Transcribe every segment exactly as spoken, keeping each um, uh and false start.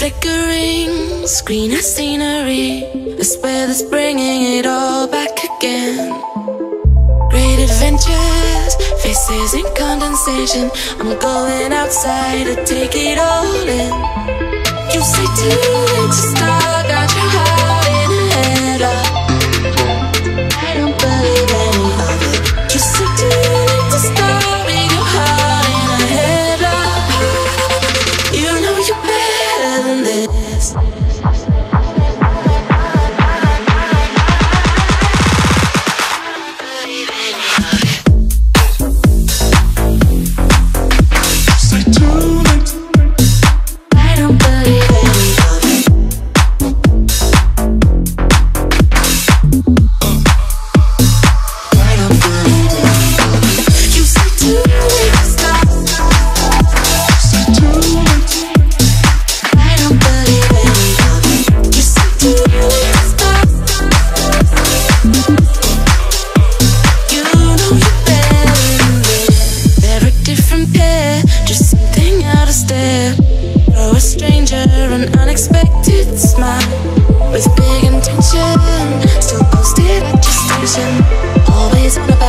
flickering screen of scenery, a spell that's bringing it all back again. Great adventures, faces in condensation. I'm going outside to take it all in. You say too late to start, got your heart in a headlock. I don't believe any of it. You say too late to start, with your heart in a headlock. You know you're better than this.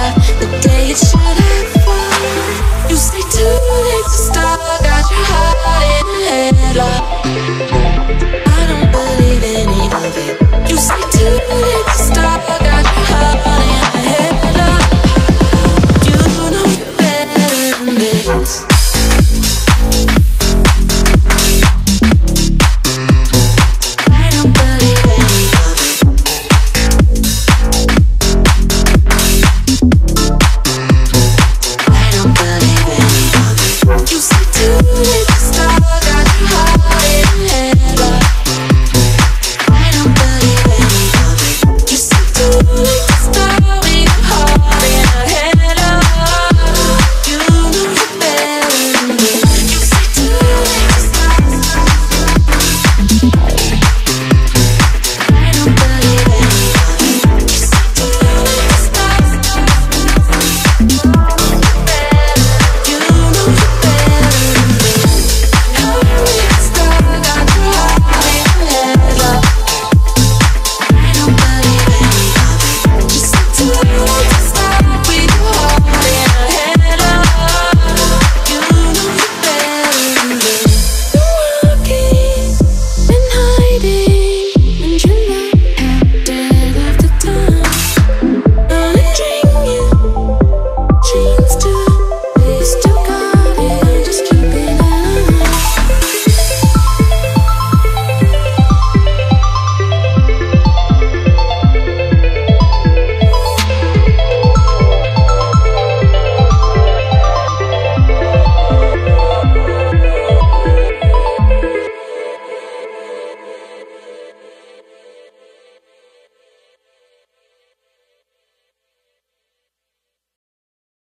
Got your heart